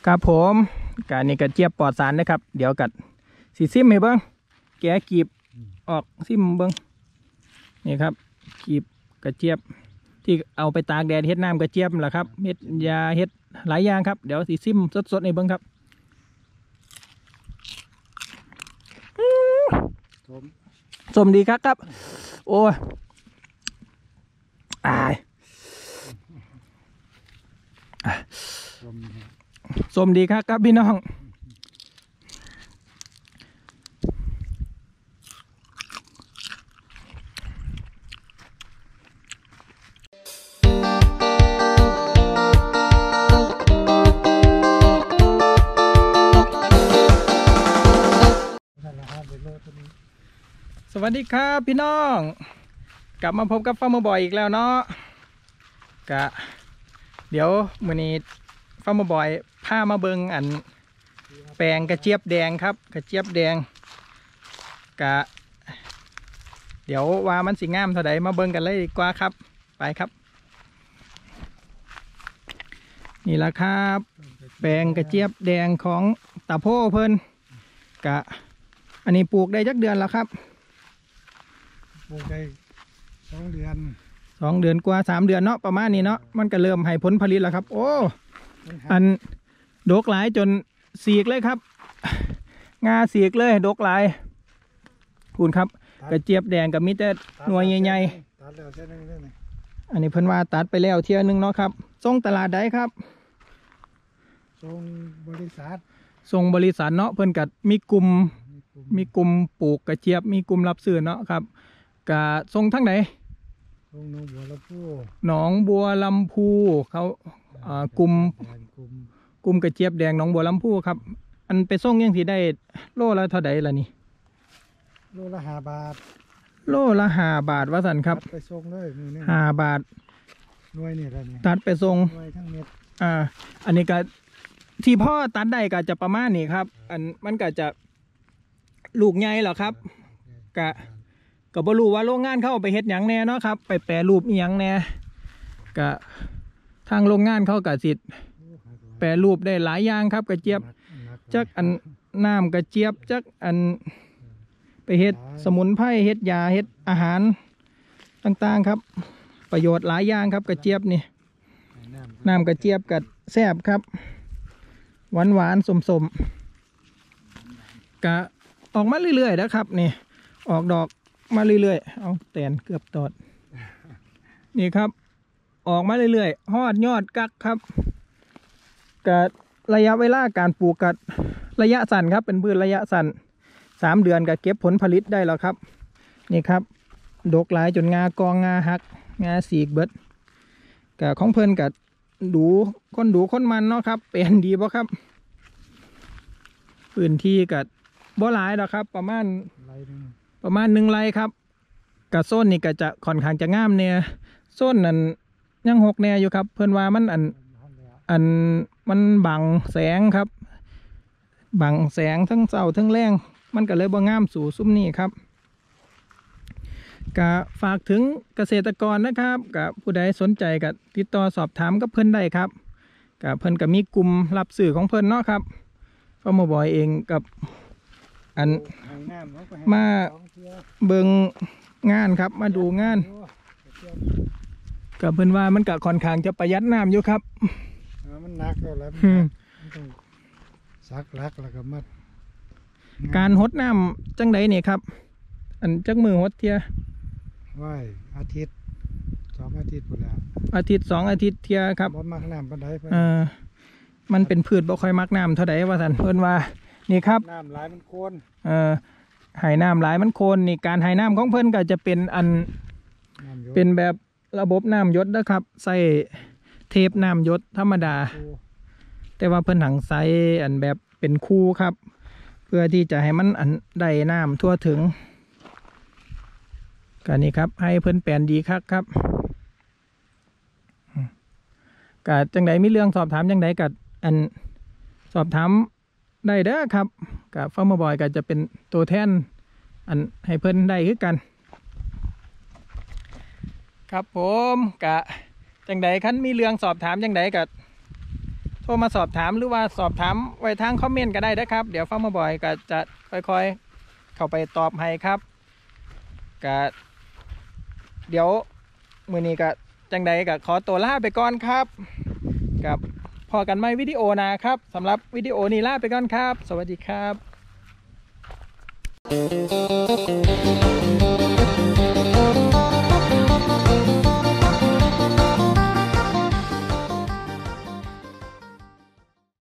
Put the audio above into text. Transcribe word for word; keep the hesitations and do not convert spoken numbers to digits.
ครับผมการนี้กระเจี๊ยบปลอดสารนะครับเดี๋ยวกัดสีซิมให้เบิ้งแกะกีบออกซิมเบิ้งนี่ครับกีบกระเจี๊ยบที่เอาไปตากแดดเฮ็ดน้ำกระเจี๊ยบแหละครับเฮ็ดยาเฮ็ดหลายอย่างครับเดี๋ยวสีซิมสดๆให้เบิ้งครับสมดีครับครับโอ้ยอายสมดีครับครับพี่น้องสวัสดีครับพี่น้องกลับมาพบกับฟาร์มบอยอีกแล้วเนาะกะเดี๋ยวมื้อนี้ฟาร์มบอยพามาเบิงอันแปลงกระเจี๊ยบแดงครับกระเจี๊ยบแดงกะเดี๋ยวว่ามันสิงามเท่าใดมาเบิงกันเลยดีกว่าครับไปครับนี่แหละครับแปลงกระเจี๊ยบแดงของตาโพเพิ่นกะอันนี้ปลูกได้จักเดือนแล้วครับปลูกได้สองเดือนสองเดือนกว่าสามเดือนเนาะประมาณนี้เนาะมันก็เริ่มให้ผลผลิตแล้วครับโอ้อันดกหลายจนสีกเลยครับงาสีกเลยดกหลายคุณครับกระเจี๊ยบแดงกับมิเตอร์หน่วยใหญ่ๆอันนี้เพิ่นว่าตัดไปแล้วเที่ยวนึงเนาะครับส่งตลาดได้ครับส่งบริษัทส่งบริษัทเนาะเพิ่นกัดมีกลุ่มมีกลุ่มปลูกกระเจี๊ยบมีกลุ่มรับซื้อเนาะครับกะส่งทั้งไหนส่งหนองบัวลำพูหนองบัวลำพูเขาอ่ากลุ่มกลุ่มกระเจี๊ยบแดงหนองบัวลำพูครับอันไปส่งยังที่ได้โลละเท่าใดล่ะนี่โลละห้าบาทโลละห้าบาทว่าสันครับไปส่งเลยห้าบาทหน่วยนี่แหละนี่ตัดไปส่งหน่วยทั้งเม็ดอ่าอันนี้ก็ที่พ่อตัดได้ก็จะประมาณนี้ครับอันมันก็จะลูกใหญ่เหรอครับกะก็บ่รู้ว่าโรงงานเข้าไปเฮ็ดหยังแน่เนาะครับไปแปรรูปอีหยังแน่กะทางโรงงานเขากะสิแปรรูปได้หลายอย่างครับกระเจี๊ยบจักอันน้ำกระเจี๊ยบจักอันไปเฮ็ดสมุนไพรเฮ็ดยาเฮ็ดอาหารต่างๆครับประโยชน์หลายอย่างครับกระเจี๊ยบนี่น้ำกระเจี๊ยบกัดแซ่บครับหวานหวานสมสมกะออกมาเรื่อยๆนะครับนี่ออกดอกมาเรื่อยๆเอาแตนเกือบตอดนี่ครับออกมาเรื่อยๆฮอดยอดกักครับกับระยะเวลาการปลูกกับระยะสั้นครับเป็นพืชระยะสั้นสามเดือนก็เก็บผลผลิตได้แล้วครับนี่ครับดกหลายจนงากองงาหักงาสีกเบิดกับของเพิ่นกับดูคนดูคนมันเนาะครับเป็นดีป่ะครับพื้นที่กับบ่หลายหรอกครับประมาณประมาณหนึ่งไรครับกับโซนนี่ก็จะค่อนข้างจะงามเนี่ยโซนนั้นยังหกแน่อยู่ครับเพิ่นว่ามันอันอันมันบังแสงครับบังแสงทั้งเสาทั้งแรงมันก็เลยบ่งามสู่ซุ้มนี่ครับก็ฝากถึงเกษตรกรนะครับกับผู้ใดสนใจกับติดต่อสอบถามกับเพิ่นได้ครับกับเพิ่นก็มีกลุ่มรับสื่อของเพิ่นเนาะครับฟาร์มบอยเองกับอันมาเบิงงานครับมาดูงานกับเพื่อนว่ามันก็ค่อนข้างจะประหยัดน้ำอยู่ครับมันหนักแล้วต้องซักลักแล้วก็มัดการหดน้ำจังไดเนี่ยครับอันจักมือหดเทียไหวอาทิตย์สองอาทิตย์หมดแล้วอาทิตย์สองอาทิตย์เทียครับบ่มักน้ำปานใดเออมันเป็นพืชบ่ค่อยมักน้ำเท่าใดว่าสันเพื่อนว่านี่ครับน้ำหลายมันโคนเออหายน้ำหลายมันโคนนี่การหายน้ำของเพิ่นก็จะเป็นอันเป็นแบบระบบน้ำหยดนะครับใส่เทปน้ำหยดธรรมดาแต่ว่าเพิ่นหังใส่อันแบบเป็นคู่ครับเพื่อที่จะให้มันอันได้น้ำทั่วถึงการนี้ครับให้เพิ่นแปลนดีครับครับกะจังไดมีเรื่องสอบถามจังไดกัดอันสอบถามได้เด้อครับกับฟาร์มบอยก็จะเป็นตัวแทนอันให้เพิ่นได้คือกันครับผมกะจังไดคันมีเรื่องสอบถามจังไดกัดโททรมาสอบถามหรือว่าสอบถามไว้ทางคอมเมนต์ก็ได้นะครับเดี๋ยวฟาร์มบอยก็จะค่อยๆเข้าไปตอบให้ครับก็เดี๋ยวมือนี้ก็จังใดก็ขอตัวลาไปก่อนครับกับพอกันไหมวิดีโอนะครับสำหรับวิดีโอนี้ลาไปก่อนครับสวัสดีครับ